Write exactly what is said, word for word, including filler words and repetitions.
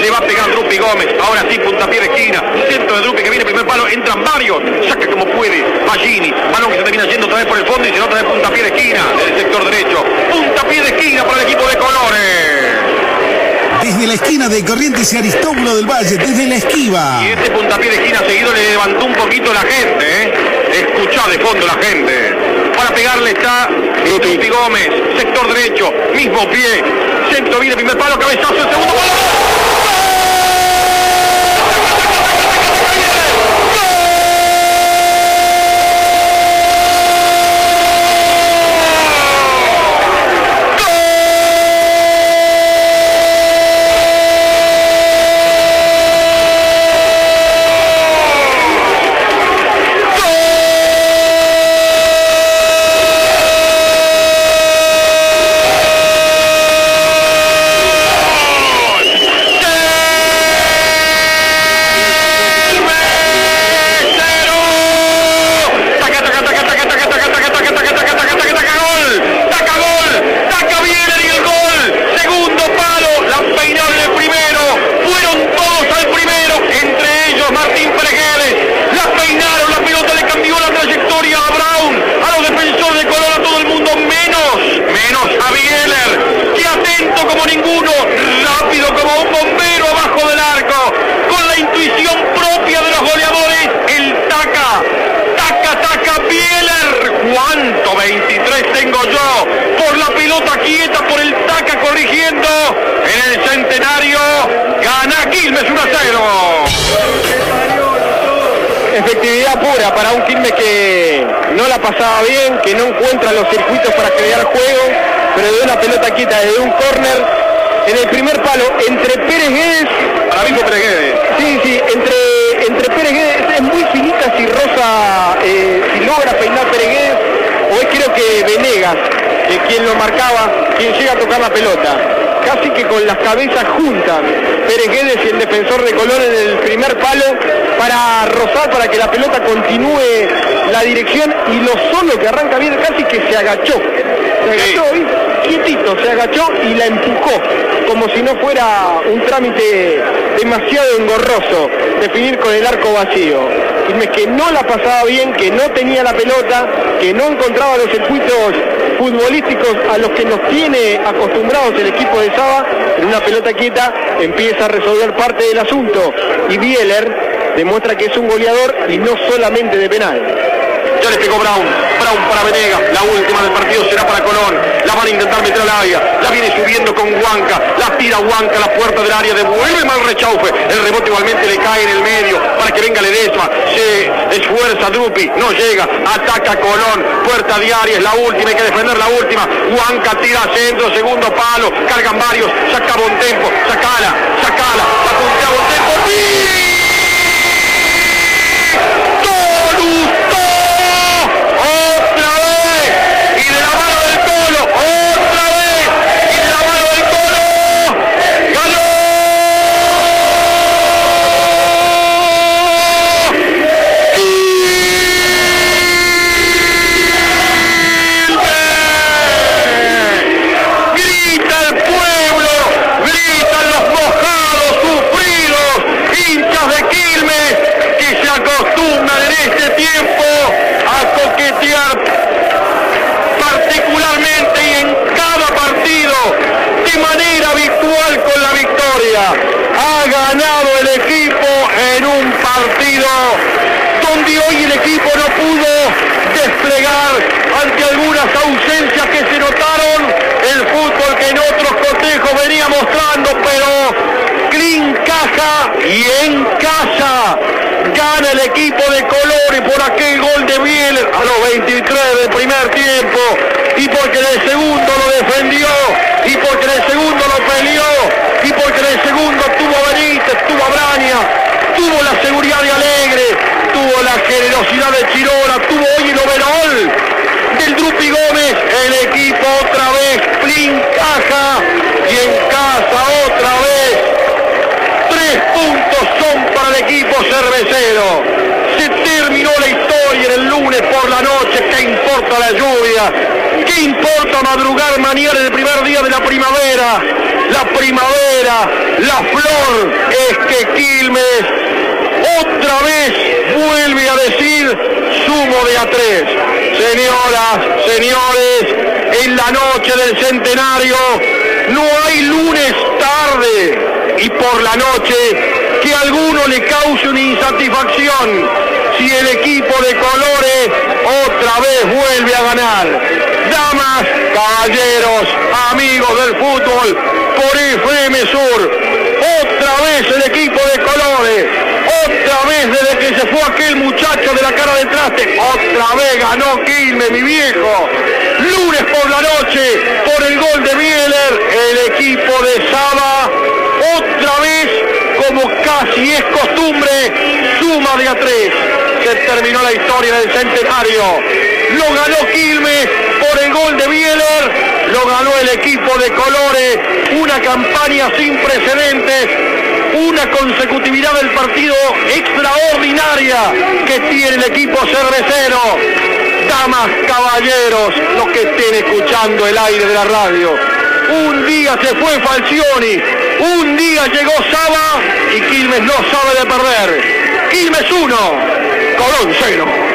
le va a pegar Drupi Gómez. Ahora sí, puntapié de esquina. Centro de Drupi que viene primer palo. Entran varios. Saca como puede Ballini. Balón que se termina yendo otra vez por el fondo y se nota de puntapié de esquina del sector derecho. Puntapié de esquina para el equipo de Colores. Desde la esquina de Corrientes y Aristóbulo del Valle, desde la esquiva. Y este puntapié de esquina seguido le levantó un poquito la gente, ¿eh? Escuchá de fondo la gente. Para pegarle está Drupi Gómez, sector derecho, mismo pie. Centro viene primer palo, cabezazo, el segundo palo. veintitrés tengo yo, por la pelota quieta, por el Taca corrigiendo, en el Centenario, gana Quilmes uno a cero. Efectividad pura para un Quilmes que no la pasaba bien, que no encuentra los circuitos para crear juego, pero de una pelota quieta, de un córner, en el primer palo, entre Pérez Guedes, para mí fue Pérez Guedes. Sí, sí, entre, entre Pérez Guedes, es muy finita si Rosa, eh, si logra peinar Pérez Guedes, o es creo que Venegas, eh, quien lo marcaba, quien llega a tocar la pelota. Casi que con las cabezas juntas, Pérez Guedes y el defensor de Colón en el primer palo, para rozar, para que la pelota continúe la dirección, y lo solo que arranca bien, casi que se agachó. Se agachó, sí. Quietito, se agachó y la empujó, como si no fuera un trámite demasiado engorroso, definir con el arco vacío. Quilmes que no la pasaba bien, que no tenía la pelota, que no encontraba los circuitos futbolísticos a los que nos tiene acostumbrados el equipo de Saba. En una pelota quieta empieza a resolver parte del asunto, y Bieler demuestra que es un goleador y no solamente de penal. Ya le pegó Brown, Brown para Venegas, la última del partido será para Colón, la van a intentar meter al área, la viene subiendo con Huanca, la tira Huanca a la puerta del área, devuelve mal Rechaufe, el rebote igualmente le cae en el medio, para que venga Ledesma, se esfuerza Drupi, no llega, ataca Colón, puerta de área, es la última, hay que defender la última, Huanca tira centro, segundo palo, cargan varios, saca Bontempo, sacala, sacala, la puntea Bontempo, ¡sí! Ha ganado el equipo en un partido donde hoy el equipo no pudo desplegar ante algunas ausencias que se notaron el fútbol que en otros cotejos venía mostrando, pero clean caja y en casa gana el equipo de Colores por aquel gol de Bieler a los veintitrés del primer tiempo, y porque en el segundo lo defendió, y porque en el segundo lo peleó, y porque en el segundo tuvo a Benítez, tuvo a Braña, tuvo la seguridad de Alegre, tuvo la generosidad de Chirola, tuvo hoy el overall del Drupi Gómez. El equipo otra vez plin caja, y en casa otra vez tres puntos son para el equipo cervecero. Se terminó la historia en el lunes por la noche. ¿Qué importa la lluvia? ¿Qué importa madrugar mañana en el primer día de la primavera? La primavera, la flor es que Quilmes otra vez vuelve a decir sumo de a tres. Señoras, señores, en la noche del centenario no hay lunes tarde y por la noche que a alguno le cause una insatisfacción si el equipo de colores otra vez vuelve a ganar. Damas, caballeros, amigos del fútbol, por F M Sur, otra vez el equipo de colores, otra vez desde que se fue aquel muchacho de la cara de traste, otra vez ganó Quilmes, mi viejo. Lunes por la noche, por el gol de Bieler, el equipo de Saba, otra vez, como casi es costumbre, suma de a tres. Se terminó la historia del centenario. Lo ganó Quilmes por el gol de Bieler, lo ganó el equipo de colores, una campaña sin precedentes, una consecutividad del partido extraordinaria que tiene el equipo cervecero. Damas, caballeros, los que estén escuchando el aire de la radio, un día se fue Falcioni, un día llegó Saba y Quilmes no sabe de perder. Quilmes uno, Colón cero.